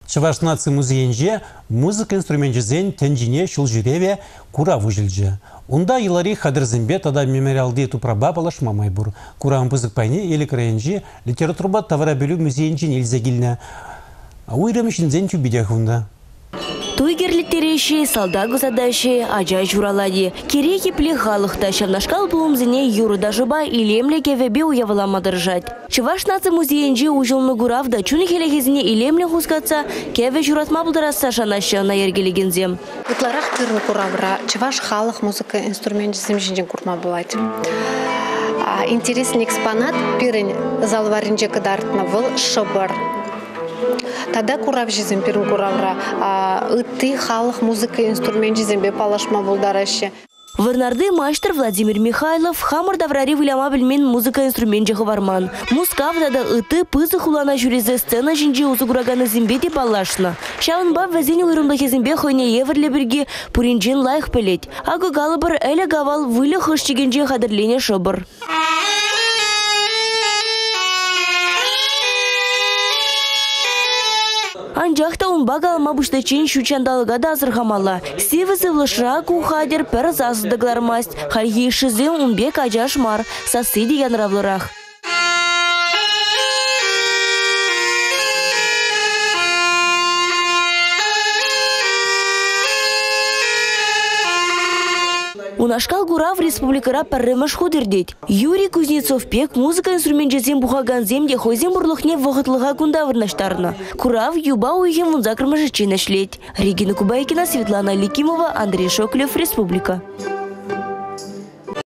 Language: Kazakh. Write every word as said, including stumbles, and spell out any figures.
Чуваш нации музейнже музыка инструментжезен тенжине шулжиреве кура вужilже. Унда илари хадырзембе тада мемориалды тупраба балаш мамайбур. Курам пызык пайне или краенжи литературба таварабелю музейнжен илзегилне. Уйрамышын зен тюбидяхунда. Туйгерлиттереши, салдагу задаши, ажай журалади. Кереки плехалыхта, шавнашкал булумзине юру дажыба и лемлеке вебе уявылама держать. Чуваш нации музейнжи ужылны гуравда, чуны хелегезине и лемле хускатса, кеве журатма булдараса шанаща на ергелегензем. Утларах кырын куравра, чуваш халых музыка инструмент земжинжен курма булать. Интересный экспонат пирень залваринже кадартна был шобар. Тада курав жизнь пирин куравра, ты халых музыка инструмент жизнь палашма булдараще. Варнарды майстер Владимир Михайлов хамыр даврари виляма бельмен музыка инструмент жахварман. Мускав дада ыты пызы хулана жюризе сцена жинжи узугураганы зимбети палашна. Шаун баб вазини уйрумдахи зимбе хойне еверле бірге пуринжин лайх пелет. Агы галыбыр әлі гавал вылы хыштигенже хадырлене шобыр. Анжақта унбага мабуштачин шучандалыга да азырхамала. Сивызы влышра кухадер пер засыдыглармасть. Хальги шизы унбек ажашмар. Сасы деген равлырах. Унашкал гурав республикара парремаш худердеть. Юрий Кузнецов пек музыка инструментжезем бухаган земде хойзем бурлыхне вогытлыга кундавырнаштарна. Курав юба уйхем вунзакрмажычи нашлеть. Регина Кубайкина, Светлана Ликимова, Андрей Шоклев, Республика.